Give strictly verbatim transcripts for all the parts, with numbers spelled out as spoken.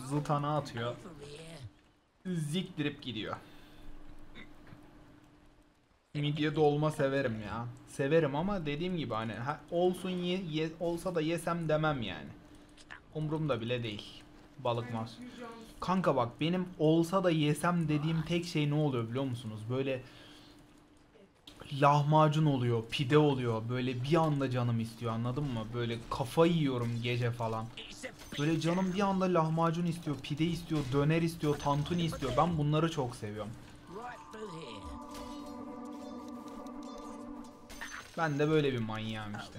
Zıtana atıyor. Ziktirip gidiyor. Midye dolma severim ya. Severim ama dediğim gibi hani ha, olsun ye, ye, olsa da yesem demem yani. Umurumda bile değil. Balık mas. Kanka bak benim olsa da yesem dediğim tek şey ne oluyor biliyor musunuz? Böyle lahmacun oluyor, pide oluyor. Böyle bir anda canım istiyor, anladın mı? Böyle kafa yiyorum gece falan. Böyle canım bir anda lahmacun istiyor, pide istiyor, döner istiyor, tantuni istiyor. Ben bunları çok seviyorum. Ben de böyle bir manyağım işte.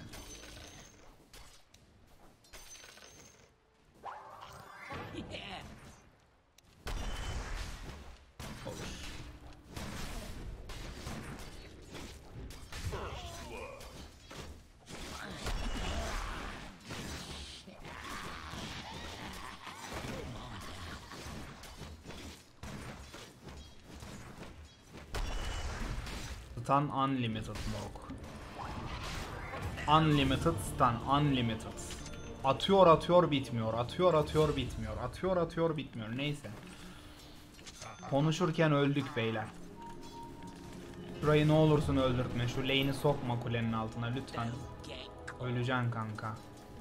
Olur. Stun unlimited moruk. Unlimited stun, unlimited. Atıyor atıyor bitmiyor, atıyor atıyor bitmiyor, atıyor atıyor bitmiyor. Neyse. Konuşurken öldük beyler. Şurayı ne olursun öldürtme. Şu lane'i sokma kulenin altına lütfen. Öleceksin kanka.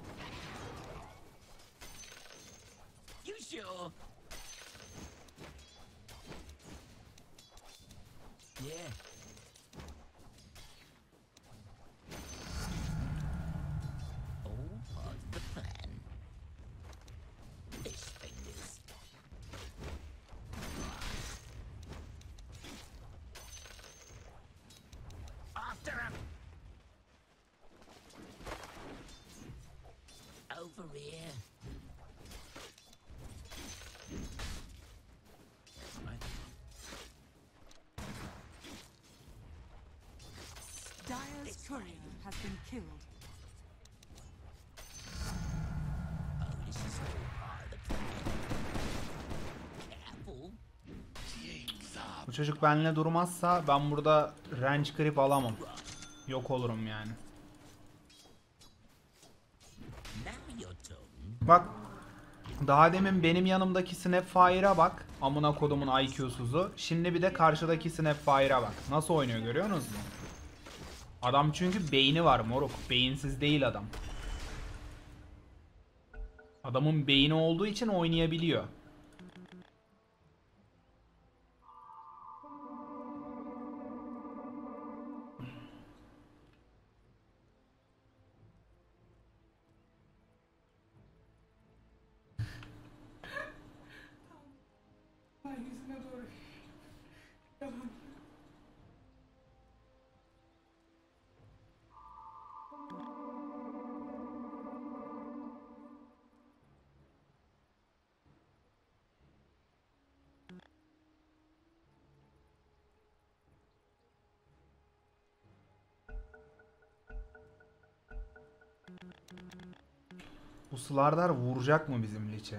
Dire's courier has been killed. Bu çocuk benimle durmazsa ben burada range creep alamam. Yok olurum yani. Bak daha demin benim yanımdaki Snapfire'a bak. Amına kodumun I Q'suzu. Şimdi bir de karşıdaki Snapfire'a bak. Nasıl oynuyor görüyorsunuz mu? Adam çünkü beyni var moruk. Beyinsiz değil adam. Adamın beyni olduğu için oynayabiliyor. Bu Slardar vuracak mı bizim Lich'e?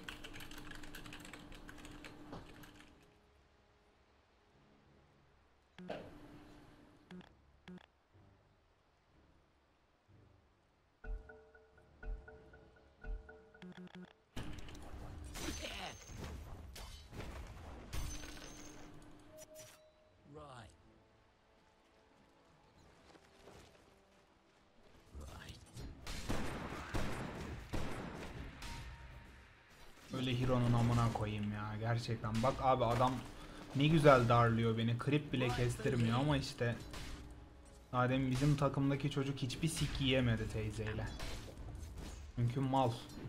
Öyle Hero'nun amına koyayım ya gerçekten. Bak abi adam ne güzel darlıyor beni. Creep bile kestirmiyor ama işte Adem bizim takımdaki çocuk hiçbir sik yiyemedi teyzeyle. Çünkü mal.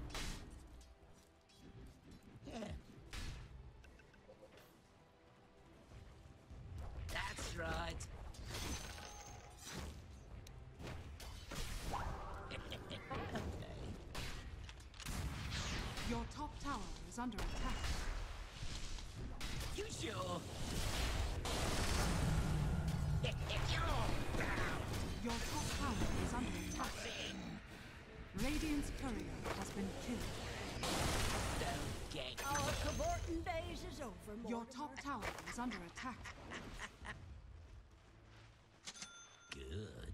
Your top tower is under attack. You sure? Your top tower is under attack. Radiant's courier has been killed. Don't get Our cavorting days is over, Your Mortimer. top tower is under attack. good.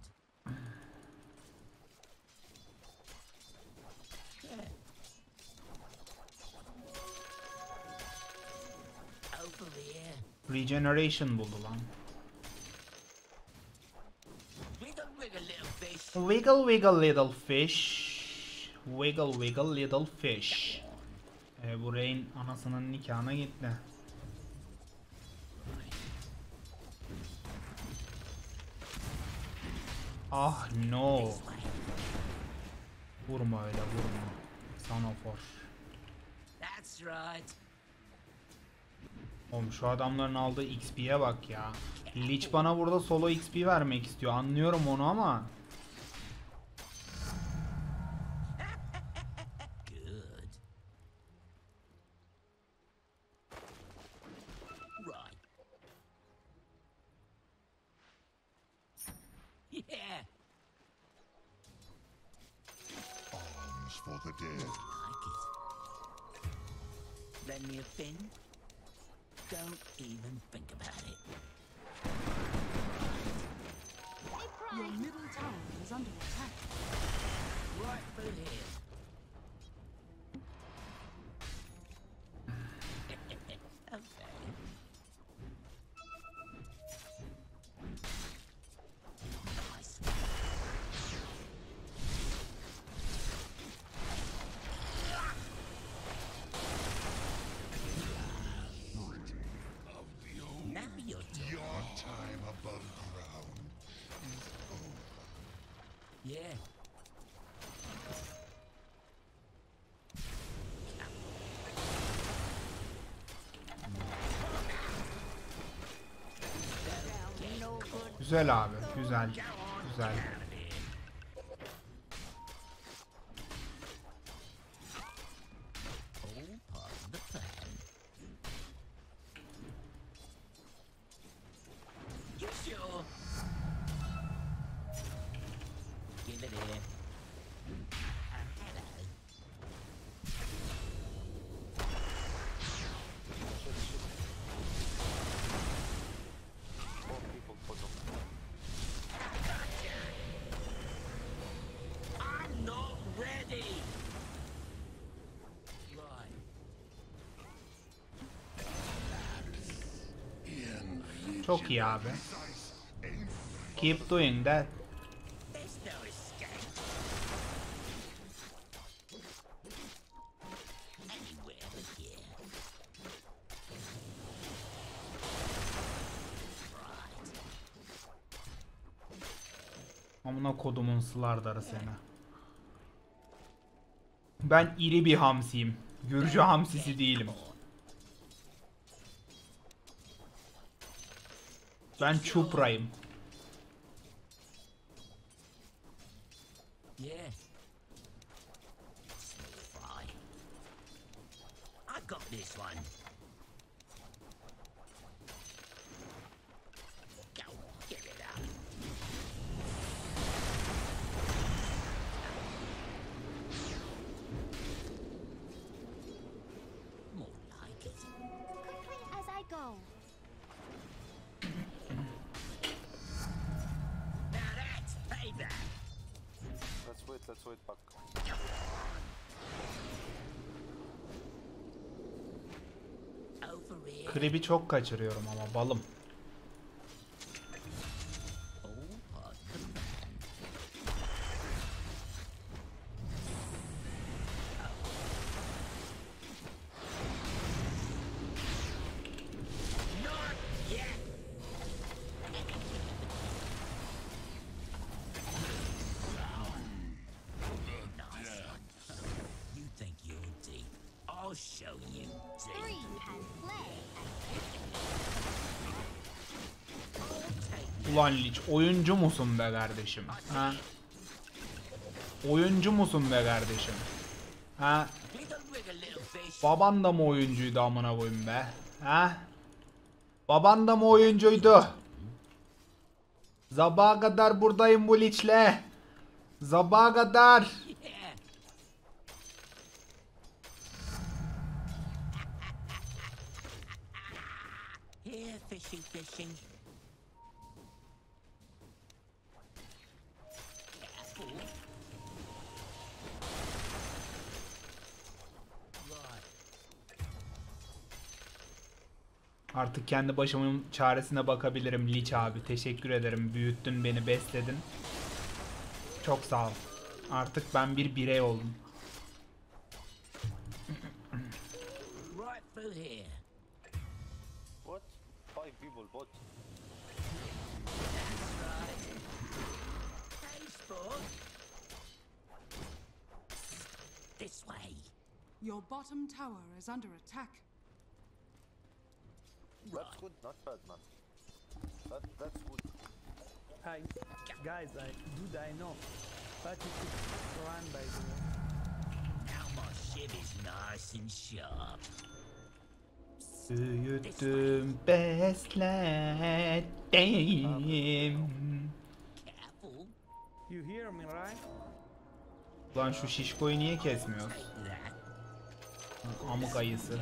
Regeneration buldu lan. Wiggle, wiggle, little fish. Wiggle wiggle little fish. Wiggle wiggle little fish. Ee, bu Rain anasının nikahına gitti. Ah no. Vurma öyle vurma. Son of war. That's right. Oğlum şu adamların aldığı X P'ye bak ya. Lich bana burada solo X P vermek istiyor. Anlıyorum onu ama. Good. Right. Yeah. Arms for the dead. Like it. Lend me a fin? Don't even think about it. Your middle tower is under attack. Right through here. Okay. Nice. Now you're talking. Your time above ground is over. Yeah. No good. Güzel abi. Güzel. Güzel. All part of the plan. You sure? Give it here. Hello. I'm not ready. Right. Çok iyi abi. Keep doing that. There's no escape. Anywhere but here. Right. Amına kodumun slardarı seni. Ben iri bir hamsiyim. Gürcü hamsisi değilim. Ben çuprayım. Yeah. Fry. I got this one. Go on, give it up. More like it. Quickly as I go. Now that's payback. Let's wait, let's wait back. Over here. Creep'i çok kaçırıyorum ama balım. All part of the plan. Not yet. Nice. You think you're deep? I'll show you Three deep. can play. Ulan Lich oyuncu musun be kardeşim? Ha? Oyuncu musun be kardeşim? Ha? Wiggle, wiggle, little fish. Baban da mı oyuncuydu amına koyayım be? Ha? Baban da mı oyuncuydu? Sabaha kadar buradayım bu Lich'le. Sabaha kadar. Yeah. Here, fishy, fishy. Careful. Right. Artık kendi başımın çaresine bakabilirim Lich abi. Teşekkür ederim. Büyüttün beni, besledin. Çok sağ ol. Artık ben bir birey oldum. Right through here. What? Five people bot. Hey, sport. This way. Your bottom tower is under attack. That's good, not bad, man. That that's good. Hi, guys. I do I know, but you should run by the way. Now my ship is nice and sharp. Büyüttüm, besledim. Careful. You hear me, right? Lan şu şişkoyu niye kesmiyoruz? Take that. Amık ayısı.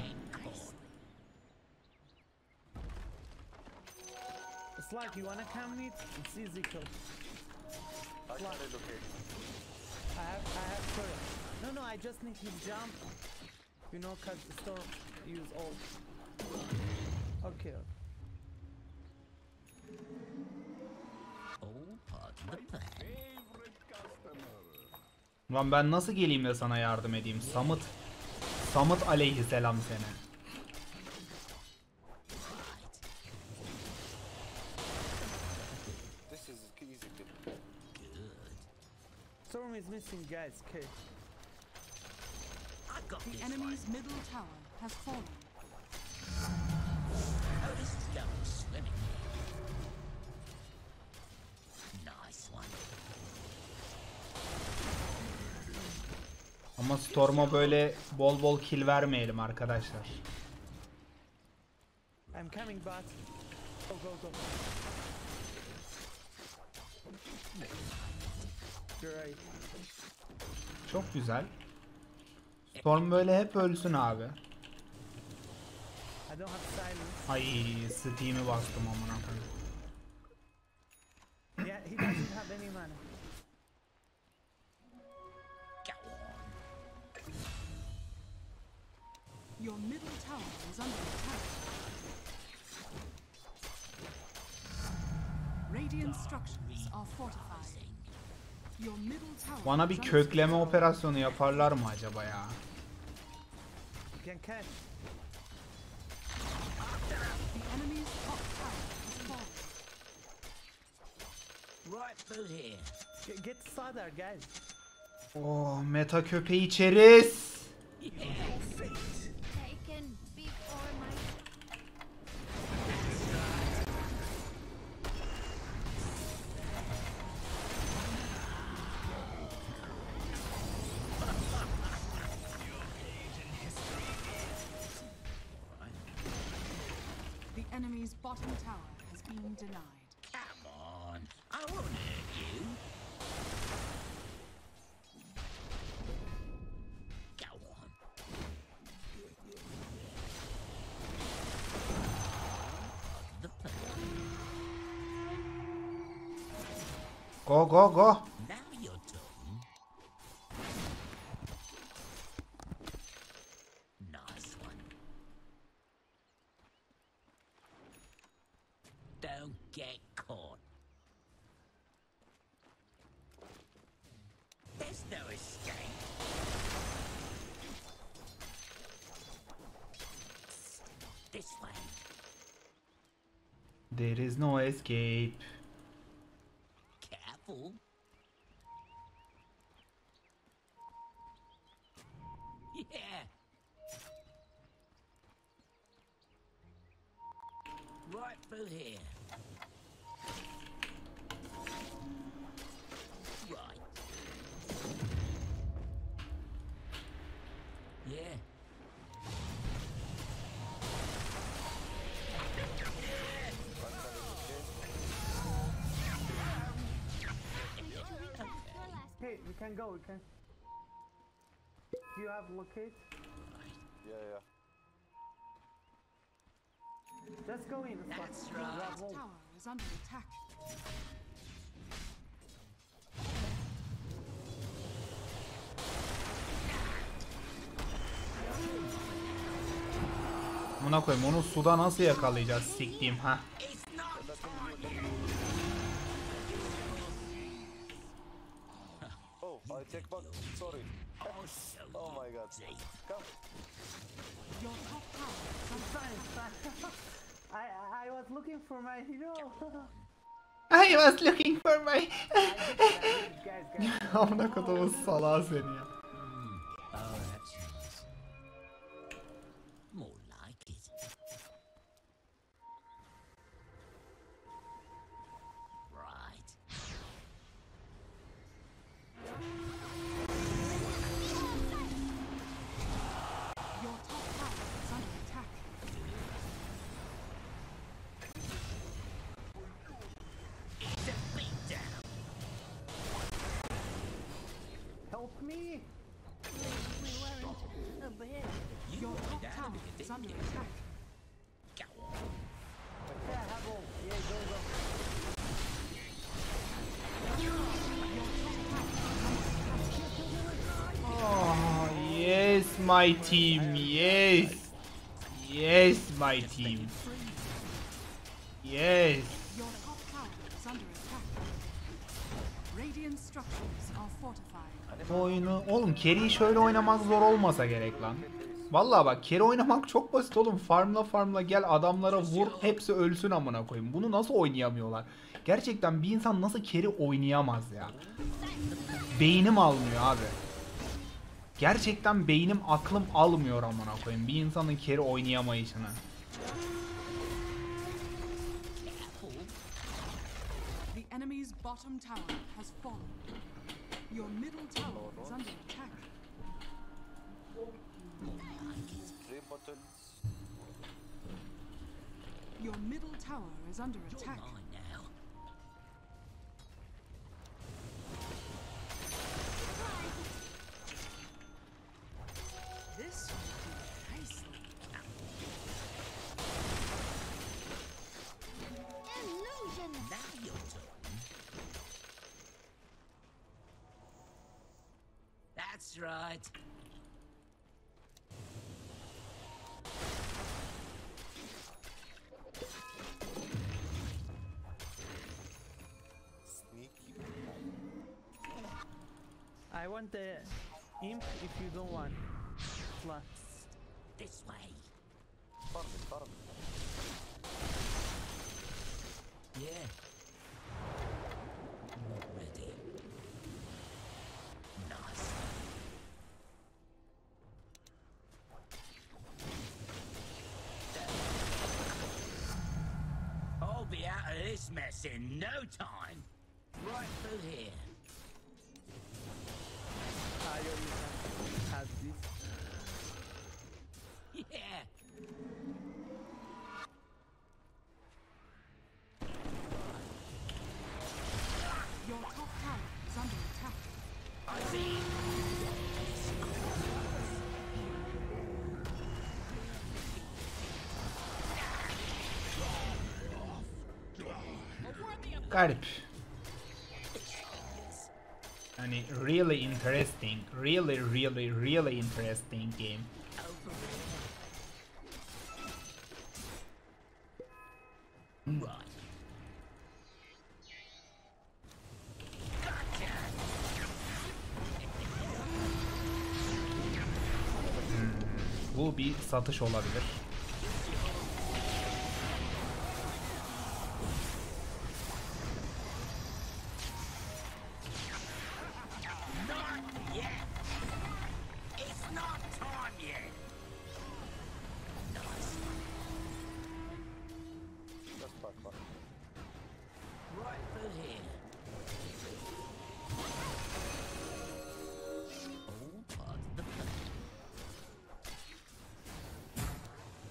It's like you wanna come meet. It's easy kill. I can relocate. I have I have courage. No, no. I just need to jump. You know, cause the store use all. Okay. All part of the plan. Lan ben nasıl geleyim de sana yardım edeyim? Samut. Samut aleyhisselam sene. This is easy kill. Storm is missing, guys. Okay. I got The this enemy's one. middle tower has fallen. Oh, this is going swimmingly. Nice one. Ama Storm'a böyle bol bol kill vermeyelim arkadaşlar. I'm coming, but go go go. You're right. Çok güzel. Storm böyle hep ölsün abi. I don't have silence. Ay Steam'i bastım amına koyayım. Yeah, he doesn't have any mana. Go on. Your middle tower is under attack. Radiant structures are fortified. Your middle tower Bana bir is under kökleme attack. operasyonu yaparlar mı acaba ya? You can catch. The enemy's top tower has fallen. Right through here. Get, get started, guys. Oh meta köpeği içeriz. Taken before my The enemy's bottom tower has been denied. Come on. I won't hurt you. Go on. The plan. Go go go. Now you're done. Nice one. Don't get caught. There's no escape. This way. There is no escape. Careful. Yeah. Right through here. Right. Yeah. Hey, we can go. We can. Do you have locate? Yeah, yeah. Let's go in. Let's That's go. right. We have This wall. tower is under attack. Buna koyayım, onu suda nasıl yakalayacağız siktiğim ha. Oh, I take back. Sorry. I'll show Oh you, my god. Dave. Come. Your top tower is under Fine, fine. I I was looking for my hero. I was looking for my... guys, guys. Amına kodumun salağı seni ya. Oh, that's nice. More like it. Right. Your top tower is under attack. It's a beatdown. Help me. We weren't a bit. You Your wanted top that tower to be is under the attack. Go on. Yeah, I have all. Yeah, go go. Oh, yes, my team, yes. Yes, my team. Yes. Your top tower is under attack. Radiant structures are fortified. Bu oyunu oğlum, carry'i şöyle oynamak zor olmasa gerek lan. Vallahi bak, carry oynamak çok basit oğlum. Farmla farmla gel, adamlara vur, hepsi ölsün amına koyayım. Bunu nasıl oynayamıyorlar? Gerçekten bir insan nasıl carry oynayamaz ya? Beynim almıyor abi. Gerçekten beynim, aklım almıyor amına koyayım bir insanın carry oynayamayışını. The enemy's bottom tower has fallen. Your middle tower is under attack. Three bottles. Your middle tower is under You're attack. mine now. This will do nicely. Illusion. Now your turn. That's right. Sneaky. I want the imp if you don't want. Plus. This way. Farm it, farm it. Yeah. Not ready. Nice. I'll be out of this mess in no time. Right through here. I only have, have this. Yeah. Your top tower is under attack. I see. Garip. Yani really interesting, really really really interesting game. Right. Bu bir satış olabilir. Not yet. It's not time yet. Nice. Just back, back. Right through here. All part of the plan.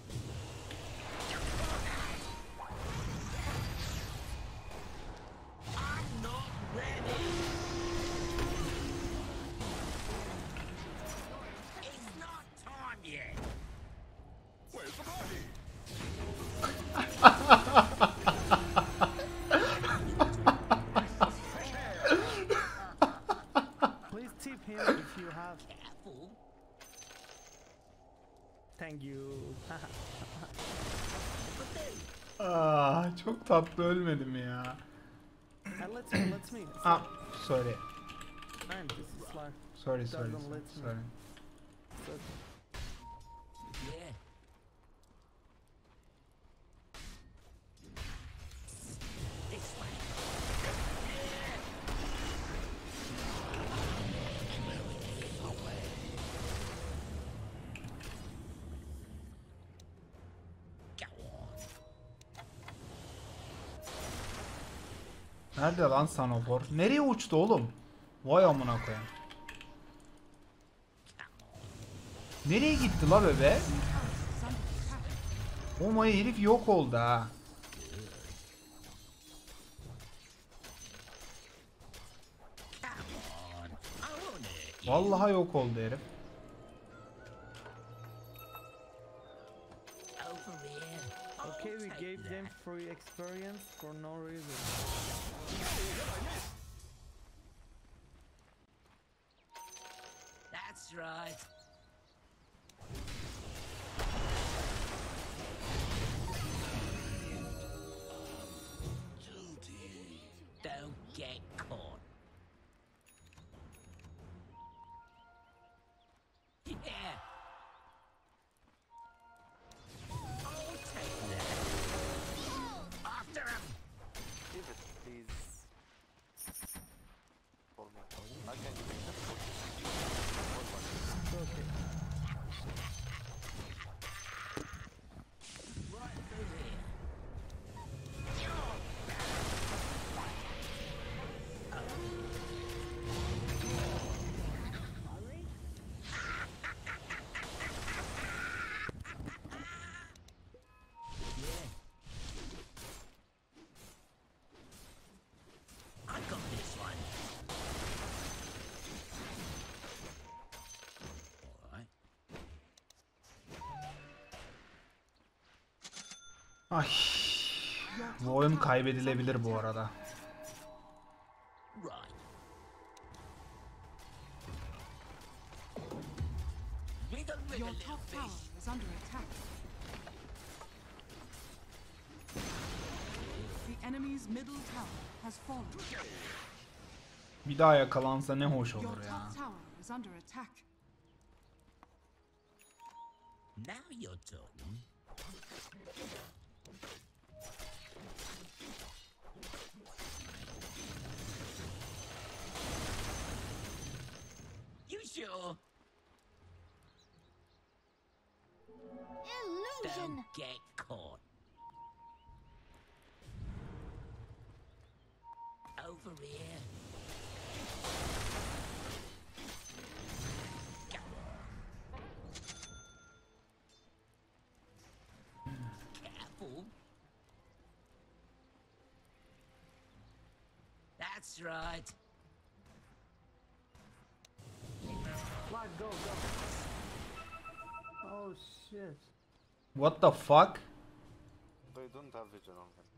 Aa, çok tatlı ölmedim ya. Uh, let me, let me. Ah, sorry. Man, this is like Sorry, sorry, Doesn't sorry. let me. sorry. so Yeah. This way. Go on. Nerede lan Sanofor? Nereye uçtu oğlum? Vay amına koyayım. Nereye gitti la bebe? O may herif yok oldu ha. Vallahi yok oldu herif. Over here. okay, we Take gave that. them free experience for no reason. That's right. Don't get caught. Yeah. I'll take that. After him. Give it, please. For me. I can give it. It's okay. Right through here. I got this one. Alright. Ay. Bu oyun kaybedilebilir bu arada. Right. Wiggle, wiggle, Your little top fish. tower is under attack. The enemy's middle tower has fallen. Bir daha yakalansa ne hoş Your olur ya. top tower is under attack. Now you're talking. You sure? Illusion! Don't get caught. Over here. Go on. Careful. That's right. Flag, go, go. Oh shit. What the fuck? They don't have vision on him.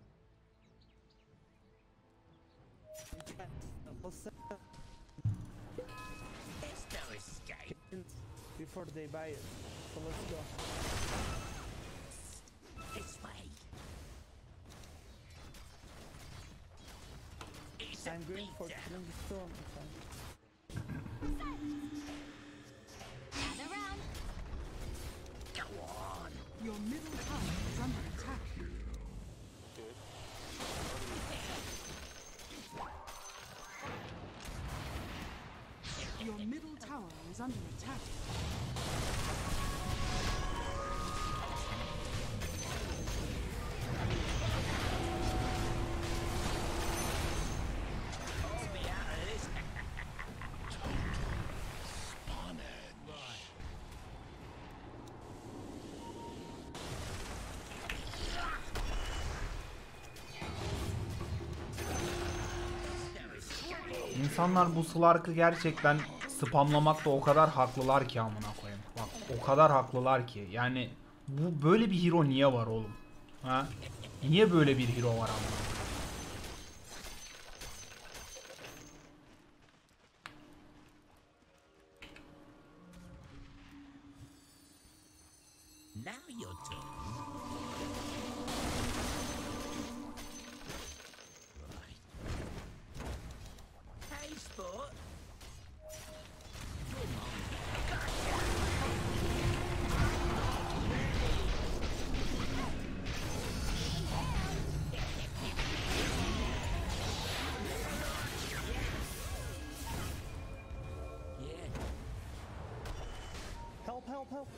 There's no escape. Before they buy it. So let's go. This way. It's a I'm going for beatdown. killing the storm. if I'm- Gather round! Go on. Your middle tower is under attack. Good. Your middle tower is under attack. Pull me out of this. No escape. İnsanlar bu Slark'ı gerçekten spamlamakta o kadar haklılar ki amına koyayım. Bak o kadar haklılar ki. Yani bu böyle bir hero niye var oğlum? Ha? Niye böyle bir hero var amına koyayım? Now you're talking. Hey, sport. Yeah. Help, help, help.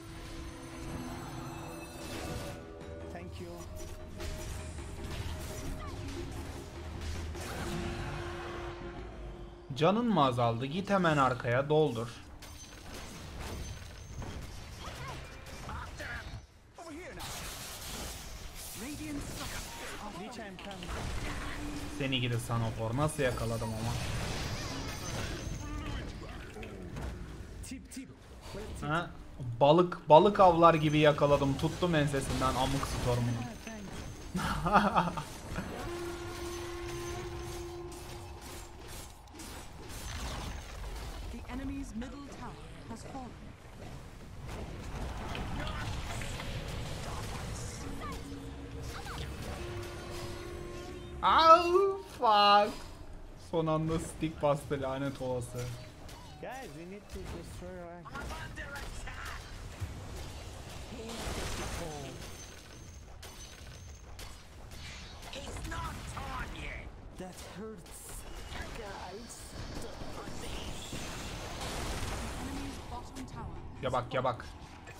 Thank you. Canın mı azaldı? Git hemen arkaya doldur. Radiant structures are Lich, I'm coming. Seni gidi Sanofor. Nasıl yakaladım ama. Tip, tip. Where's tip? Ha? Balık balık avlar gibi yakaladım. Tuttum ensesinden amık stormunu. Ah, thanks. the enemy's middle tower has fallen. Au fuck. Son anda stick bastı lanet olası. Guys, we need to destroy our I'm under attack. Oh, It's not time yet. that hurts. Guys. The enemy's bottom tower Ya bak ya bak.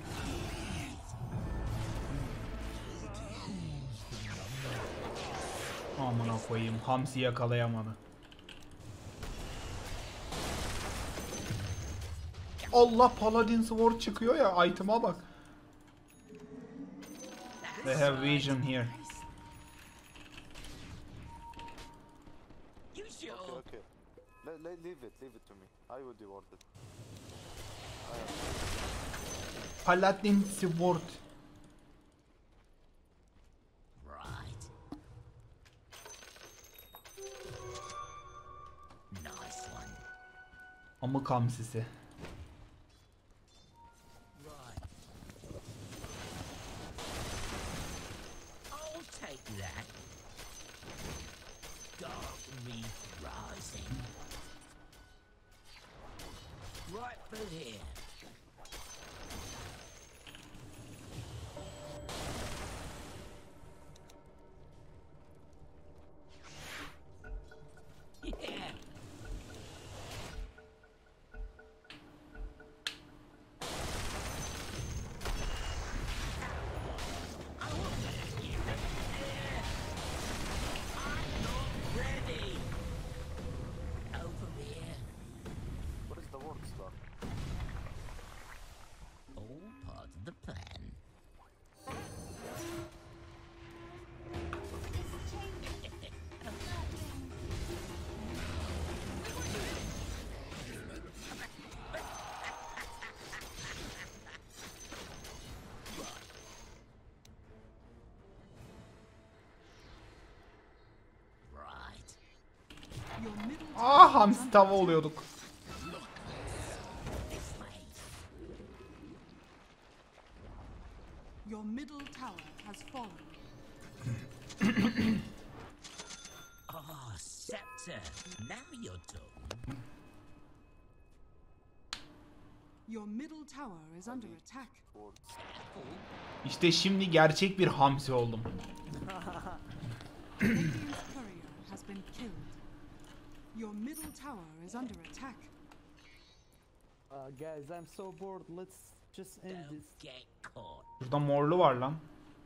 Amına koyayım. Hamsi yakalayamadı. Allah, Paladin Sword çıkıyor ya, item'a bak. They have vision here. You sure? Okay, okay. Le- le- leave it, leave it to me. I will devour it. Paladin Sword. Right. Nice one. Amık hamsisi. Right. I'll take that. Dark Reef Rising. Right for here. Yeah. Ready. Over here. What is the word star? All part of the plan. Right. Your middle Ah, hamsi tava oluyorduk. This way. your middle tower has fallen. Ah, Scepter. Now you're talking. Your middle tower is under attack. İşte şimdi gerçek bir hamsi oldum. Radiant's courier has been killed. Your middle tower is under attack. Uh, guys, I'm so bored. Let's just end Don't this. get caught. Burada morlu var lan.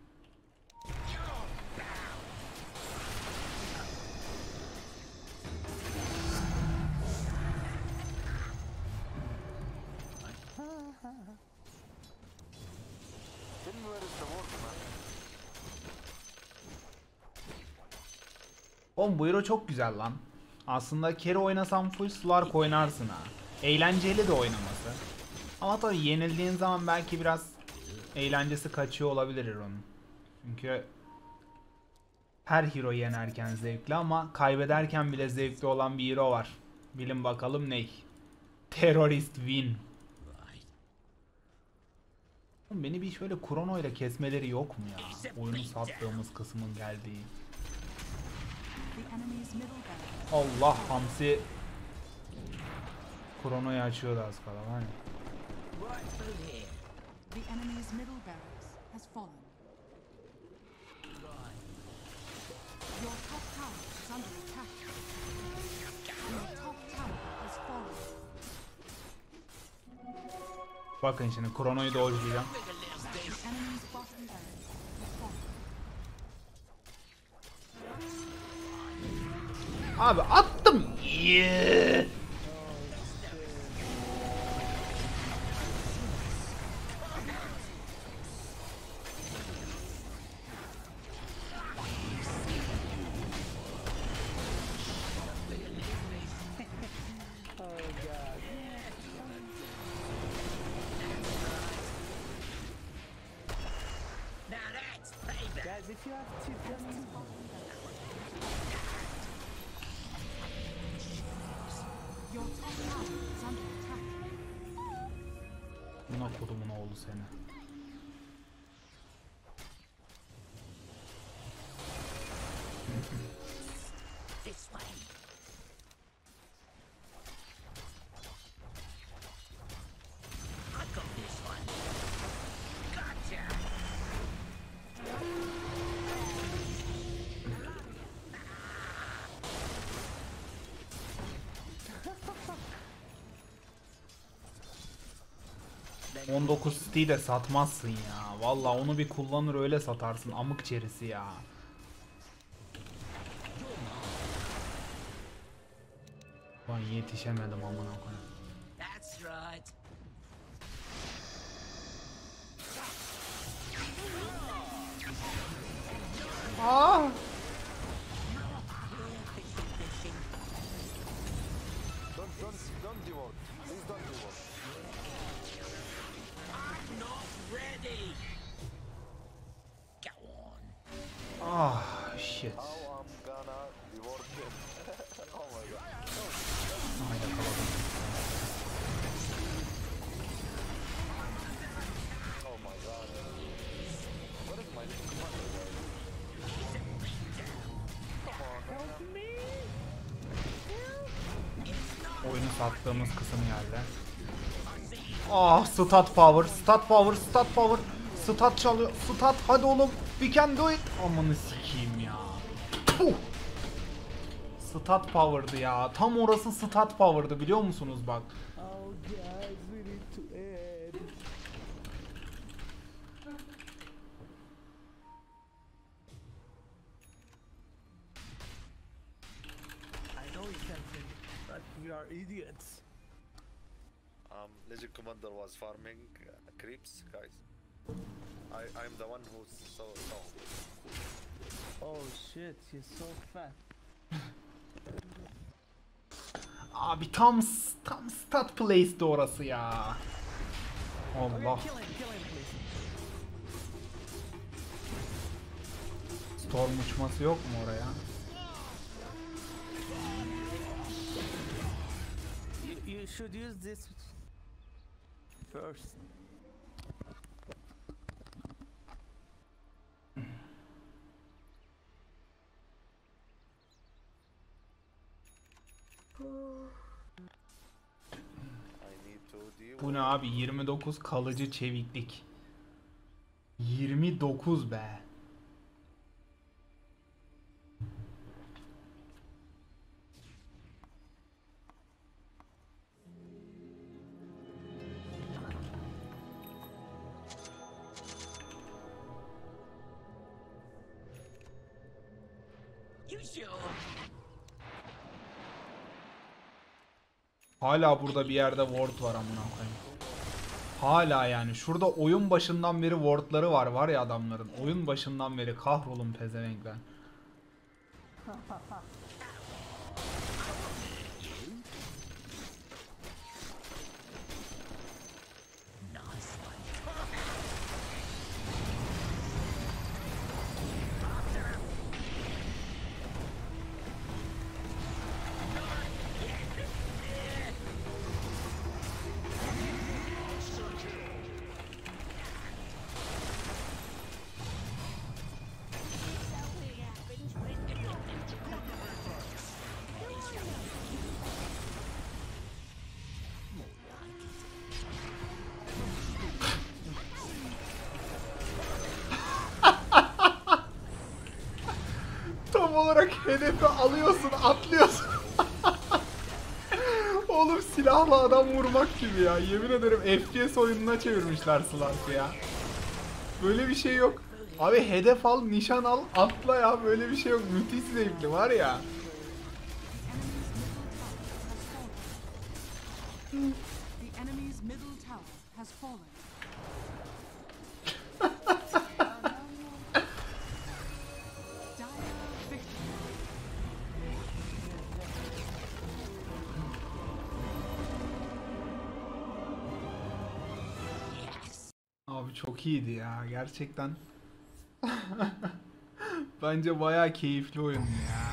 Tell me where is the word, man. Oğlum bu hero çok güzel lan. Aslında carry oynasam full Slark oynarsın ha. Eğlenceli de oynaması. Ama tabii yenildiğin zaman belki biraz eğlencesi kaçıyor olabilir hero'nun. Çünkü her hero yenerken zevkli ama kaybederken bile zevkli olan bir hero var. Bilin bakalım ney? Terrorist Win. Right. Oğlum beni bir şöyle Krono ile kesmeleri yok mu ya? Oyunu sattığımız kısmın geldiği. The enemy's middle barracks. Allah, Hamsi Krono'yu açıyordu az kala var ya. Right through here. The enemy's middle barracks has fallen. Right. Your top tower is under attack. Your top tower has fallen. Bakın şimdi Krono'yu dodge'layacağım. The enemy's bottom barracks has fallen. Abi attım. Yeah. Now that's payback. Guys, if you have two just Your top tower is under attack. Buna kodumun oğlu seni. This way. I got this one. Gotcha. on dokuz City'yi de satmazsın ya. Vallahi onu bir kullanır öyle satarsın. Amık çerisi ya. Lan yetişemedim amına koyayım. That's right. Aa! Don't, don't, don't devote. Please don't devote. I'm not ready. Go on. Ah shit. How I'm gonna devote him? Oh my god. Aa, yakaladım. Oh my god. What is my commander? Come on. Oyunu sattığımız kısım geldi. Ah, stat power, stat power, stat power. Stat çalıyor. Stat, hadi oğlum. We can do it. Amanı sikeyim ya. Puh. Stat power'dı ya. Tam orası stat power'dı biliyor musunuz bak. Oh guys, we need to end. I know you can think, but we are idiots. Um, Legend Commander was farming uh, creeps, guys. I, I'm the one who saw, saw. Oh shit, he's so fat. Abi tam tam stat place'di orası ya. Allah. Okay, kill him, kill him please. Storm uçması yok mu oraya? You, you should use this first. I need to deal. Bu ne abi? yirmi dokuz kalıcı çeviklik. yirmi dokuz be. You sure? Hala burada bir yerde ward var amına koyayım. Hala yani şurada oyun başından beri wardları var var ya adamların. Oyun başından beri kahrolun pezevenkler. Nice one. Hedefi alıyorsun, atlıyorsun. Oğlum silahla adam vurmak gibi ya. Yemin ederim F P S oyununa çevirmişler Slark'ı ya. Böyle bir şey yok. Abi hedef al, nişan al, atla ya. Böyle bir şey yok. Müthiş zevkli var ya. The enemy's middle tower has fallen. Dire victory. Abi çok iyiydi ya gerçekten. Bence bayağı keyifli oyun ya.